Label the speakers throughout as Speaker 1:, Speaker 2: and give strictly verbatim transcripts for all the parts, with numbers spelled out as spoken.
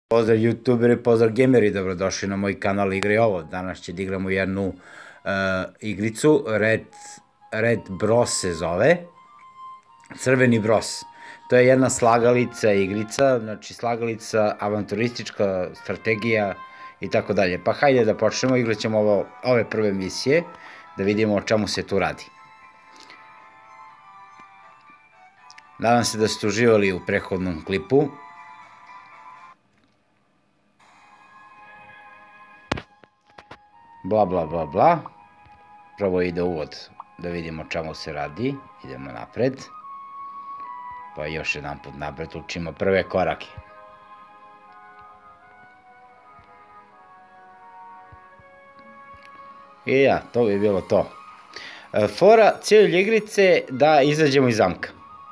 Speaker 1: Pozdrav youtuberi, pozdrav gameri, dobrodošli na moj kanal Igra i ovo. Danas će da igramo jednu igricu, Red Bros se zove, Crveni Bros. To je jedna slagalica igrica, znači slagalica, avanturistička strategija i tako dalje. Pa hajde da počnemo, igrat ćemo ove prve misije, da vidimo o čemu se tu radi. Nadam se da ste uživali u prethodnom klipu. Bla bla bla bla. Prvo ide uvod da vidimo o čemu se radi. Idemo napred. Pa još jedan put napred učimo prve korake. I ja, to bi bilo to. Fora, cilj igrice da izađemo iz zamka.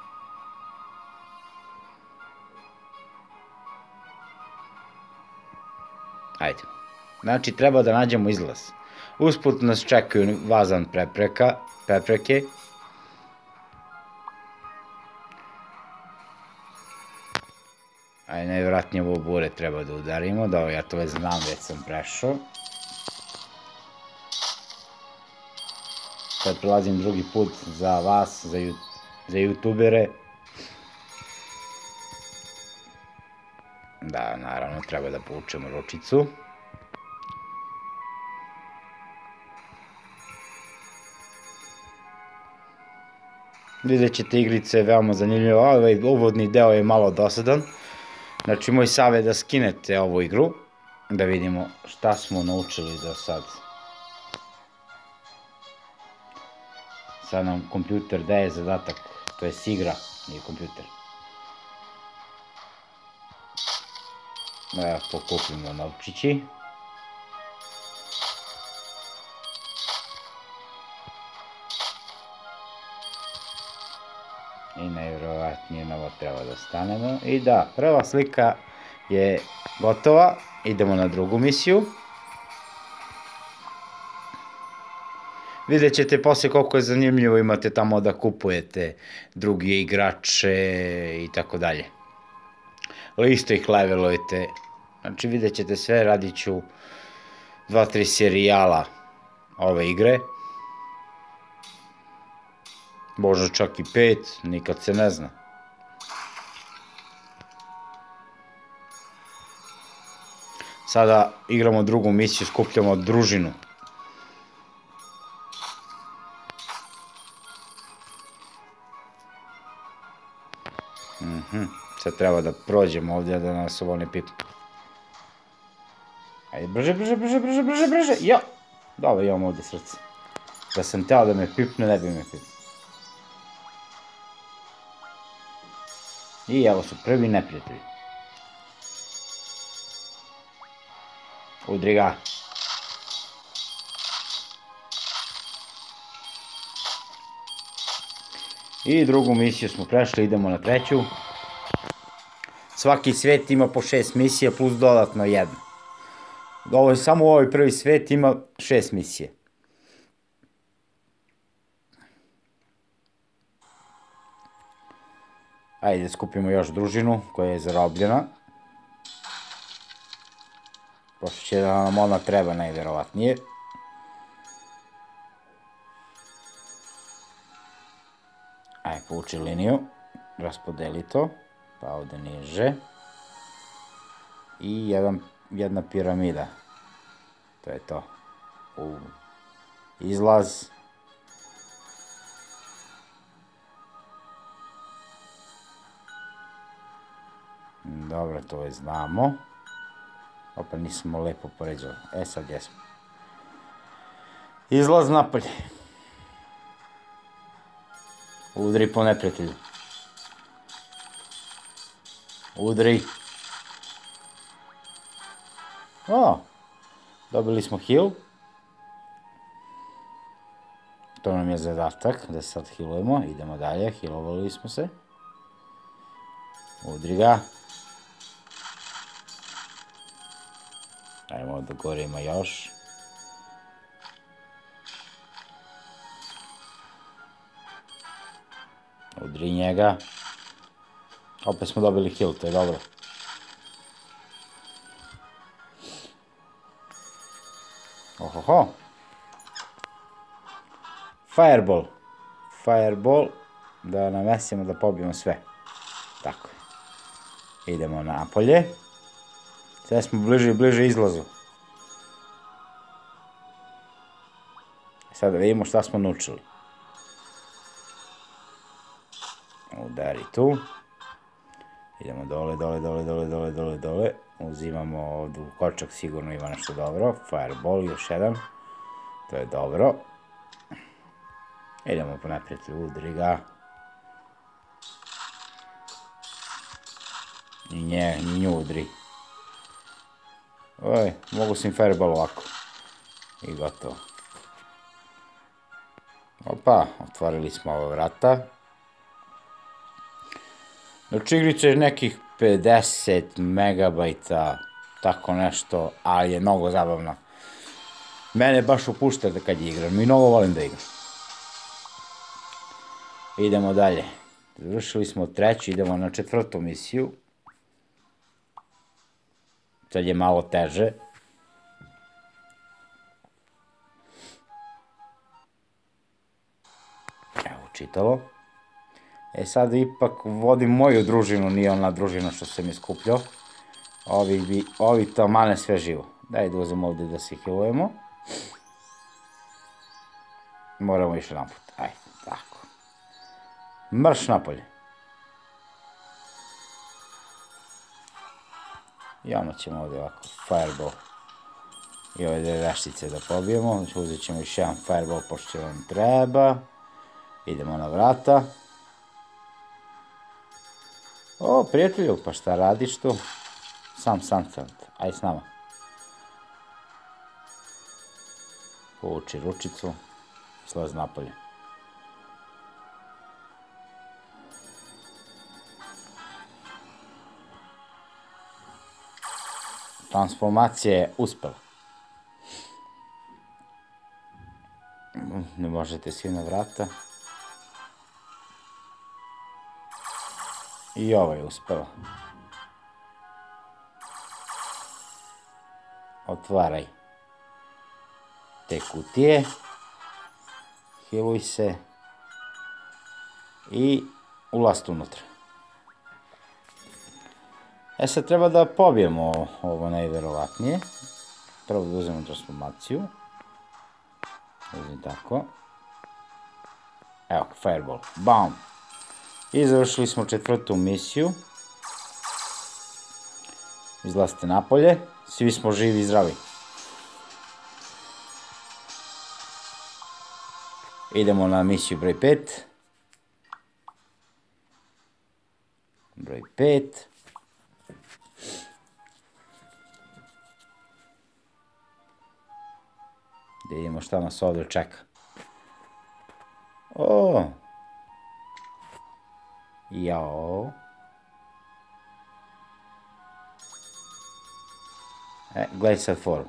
Speaker 1: Ajde. Znači, treba da nađemo izlaz. Usput nas čekaju vazan prepreke. Ajde, najvjerojatnije ovo bure treba da udarimo. Da, ja to već znam, već sam prešao. Sad prelazim drugi put za vas, za youtubere. Da, naravno, treba da povučemo ručicu. Vidjet ćete, igrica je veoma zanimljiva, ovaj uvodni deo je malo dosadan. Znači, moj savjet je da skinete ovu igru, da vidimo šta smo naučili do sad. Sad nam kompjuter daje zadatak, to je igra, nije kompjuter. Evo, pokupimo novčići. I najvjerovatnije na ovo treba da stanemo. I da, prva slika je gotova. Idemo na drugu misiju. Vidjet ćete posle koliko je zanimljivo, imate tamo da kupujete drugi igrače i tako dalje. Isto ih levelujete. Znači vidjet ćete sve, radit ću dva tri serijala ove igre. Možda čak i pet, nikad se ne zna. Sada igramo drugu misiju, skupljamo družinu. Sad treba da prođemo ovdje da nas ovo ne pipne. Ajde, brže, brže, brže, brže, brže, brže, jo! Dobro, imam ovdje srce. Da sam teo da me pipne, ne bi me pipne. I evo su prvi neprijatelji. Udri ga. I drugu misiju smo prešli, idemo na treću. Svaki svet ima po šest misija plus dodatno jedna. Samo ovaj prvi svet ima šest misije. Ajde, skupimo još družinu koja je zarobljena. Pošto će da nam ona treba najvjerovatnije. Ajde, povuči liniju. Raspodeli to. Pa ovdje niže. I jedna piramida. To je to. Izlaz. Dobro, to već znamo. Opet nismo lepo poređali. E, sad jesmo. Izlaz napolje. Udri po neprijatelju. Udri. O, dobili smo heal. To nam je zadatak, da se sad healujemo. Idemo dalje, healovali smo se. Udri ga. Ajmo da gore ima još. Udri njega. Opet smo dobili heal, to je dobro. Ohoho. Fireball. Fireball. Da namesimo da pobijemo sve. Tako je. Idemo napolje. Sve smo bliže i bliže izlazu. Sad da vidimo šta smo naučili. Udari tu. Idemo dole, dole, dole, dole, dole, dole, dole. Uzimamo ovdje u kočak, sigurno ima nešto dobro. Fireball, još jedan. To je dobro. Idemo po neprijatelju, udri ga. I nje, i nju udri. Oj, mogu sam fireball ovako. I gotovo. Opa, otvorili smo ova vrata. Znači igrica je nekih pedeset megabajta, tako nešto, ali je mnogo zabavna. Mene baš upušta da kad je igram i mnogo volim da igram. Idemo dalje. Završili smo treću, idemo na četvrtu misiju. Sad je malo teže. Evo čitalo. E sad ipak vodim moju družinu, nije ona družina što sam iskupljao. Ovi bi, ovi to mane sve živo. Daj da uzem ovdje da se healujemo. Moramo još jedan put, ajde, tako. Mrš napolje. I ono ćemo ovdje ovako, fireball. I ove dve veštice da pobijemo. Uzet ćemo još jedan fireball pošto vam treba. Idemo na vrata. O, prijatelju, pa šta radiš tu? Sam, sam, sam, aj s nama. Povuči ručicu, slaz napolje. Transformacija je uspela. Ne možete svi na vrata. I ovo je uspela. Otvaraj te kutije. Healuj se. I ulaz unutra. E sad treba da pobijemo ovo najverovatnije. Prvo da uzmemo transformaciju. Uzmem tako. Evo, fireball. Bam! I završili smo četvrtu misiju. Izlazite napolje. Svi smo živi i zdravi. Idemo na misiju broj pet. Broj pet. Da vidimo šta nas ovdje čeka. O! Jao. E, gledaj sad foru.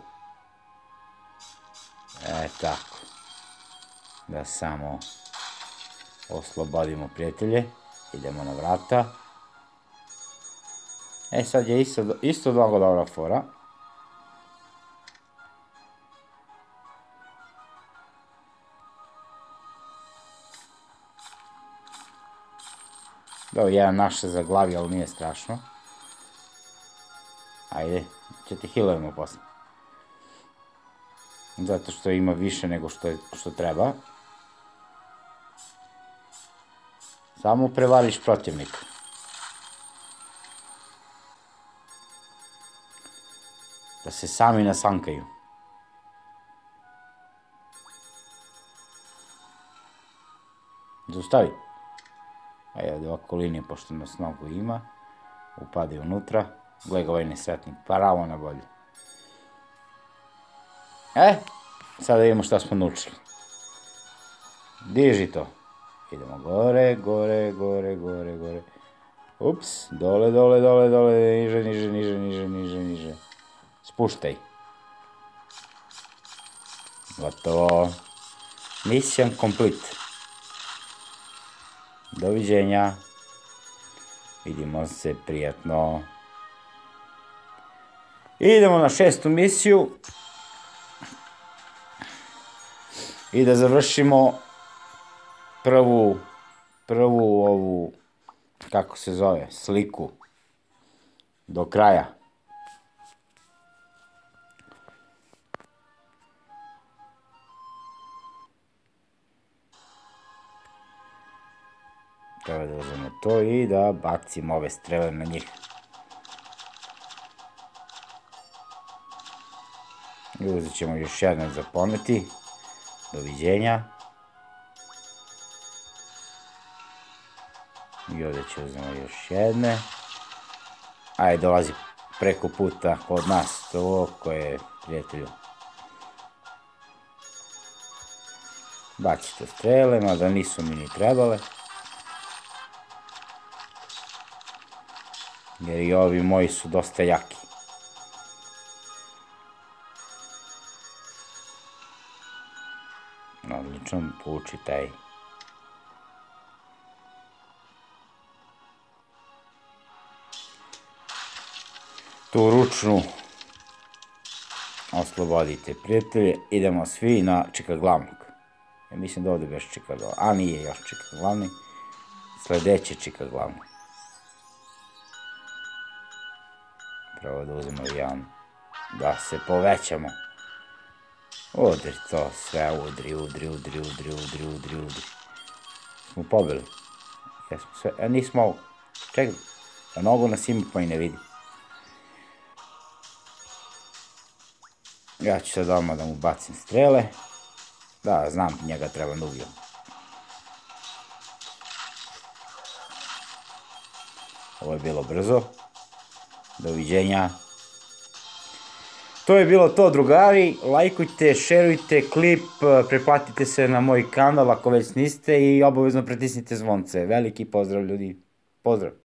Speaker 1: E, tako. Da samo oslobodimo prijatelje. Idemo na vrata. E, sad je isto, isto mnogo dobra fora. Dobro, jedan naš se zaglavi, ali nije strašno. Ajde, će ti healujemo posle. Zato što ima više nego što, je, što treba. Samo prevariš protivnika. Da se sami nasankaju. Zaustavi. Ajde ovdje ovako linije, pošto nas mnogo ima. Upadi unutra. Gledaj ovaj nesretnik, pravo na bolje. E, sada vidimo šta smo naučili. Diži to. Idemo gore, gore, gore, gore, gore. Ups, dole, dole, dole, dole, niže, niže, niže, niže, niže, niže. Spuštaj. Gotovo. Mission complete. Doviđenja. Vidimo se prijatno. Idemo na šestu misiju. I da završimo prvu, prvu ovu, kako se zove, sliku do kraja. Treba da uzmemo to i da bacimo ove strele na njih. I uzet ćemo još jedno za pometi. Doviđenja. I ovdje ću uzmemo još jedne. Ajde, dolazi preko puta kod nas to koje, prijatelju. Bacite strele, mada nisu mi ni trebale. Jer i ovi moji su dosta jaki. Odlično, pouči taj. Tu ručnu oslobodite, prijatelje. Idemo svi na čika glavnog. Ja mislim da ovdje beš čika glavnog, a nije još čika glavni. Sljedeće čika glavni. Prvo da uzmemo jedan, da se povećamo. Udri to sve, udri, udri, udri, udri, udri, udri, udri. Smo pobili. Jesmo sve, a nismo ovo. Čekaj, a nogu nas ima pa i ne vidi. Ja ću sad odmah da mu bacim strele. Da, znam, njega treba da ubijem. Ovo je bilo brzo. Doviđenja. To je bilo to, drugari. Lajkujte, šerujte klip, preplatite se na moj kanal ako već niste i obavezno pritisnite zvonce. Veliki pozdrav, ljudi. Pozdrav.